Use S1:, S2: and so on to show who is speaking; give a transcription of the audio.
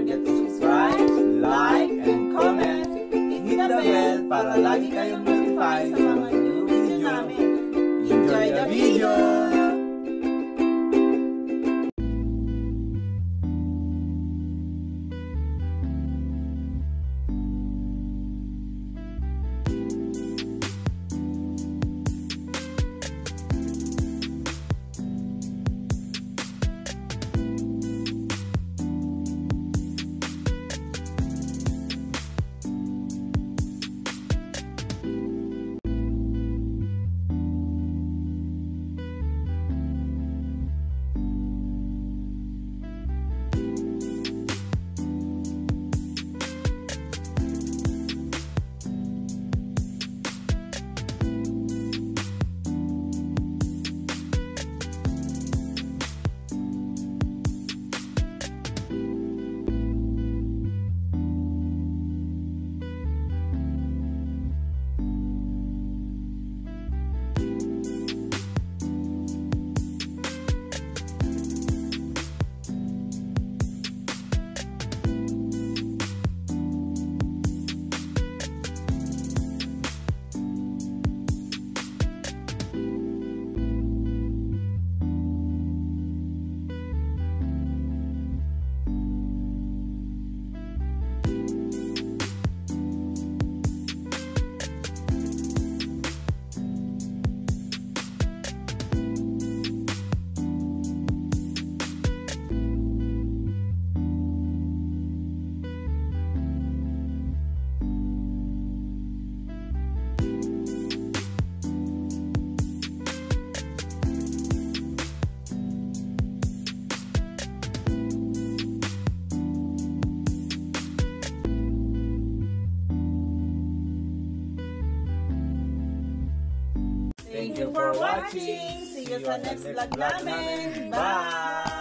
S1: forget to subscribe, like, and comment. Hit the bell para lagi kayong notify sa mga new video namin. Enjoy the video!
S2: Thank you for watching. See you sa next vlog namin. Bye!